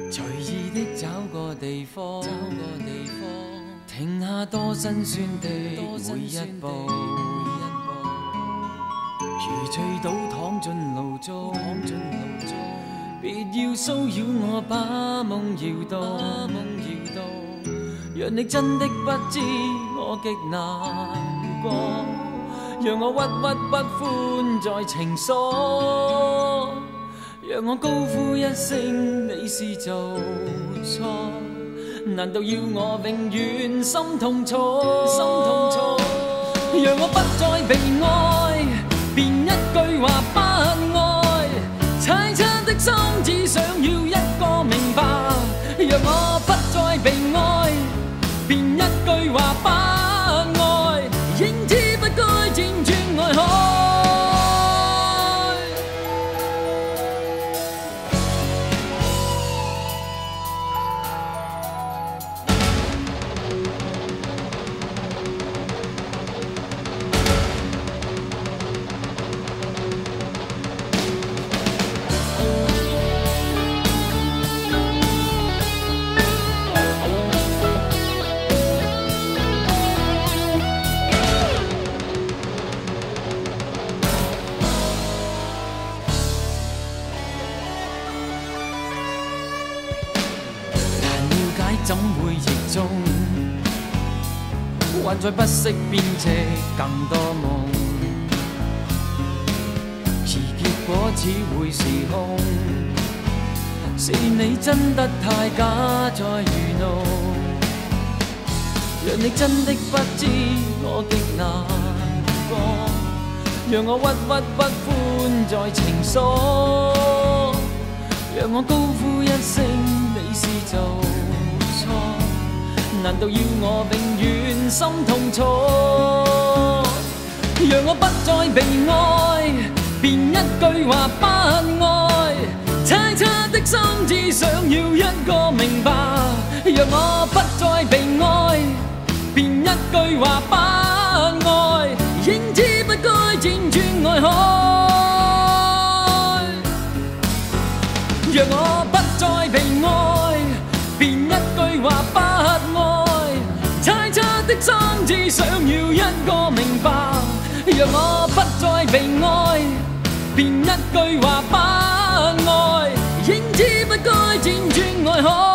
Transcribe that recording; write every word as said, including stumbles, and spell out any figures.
隨意的找個地方，找個地方，停下多辛酸的每一步，如醉倒躺進路中，躺進路中，別要騷擾我，把夢搖動，把夢搖動，讓你真的不知我極難過，讓我鬱鬱不歡在情所。讓我高呼一聲，你是做錯，難道要我永遠心痛楚？心痛楚，讓我不再被愛，便一句話不愛，猜測的心只想要一個明白。讓我不再被愛，便一句話不愛，應知不該輾轉愛海。怎會逆中？還在不惜編織更多夢，而結果只會是空。是你真得太假，在愚弄，讓你真的不知我極難過，讓我鬱鬱不歡在情所，讓我高呼一聲，你是做。難道要我永遠心痛楚？讓我不再被愛，便一句話不愛，猜測的心只想要一個明白。讓我不再被愛，便一句話不愛，應知不該輾轉愛海。讓我不再被愛，便一句話不愛，猜測的心只想要一個明白。讓我不再被愛，便一句話不愛，應知不該輾轉愛海。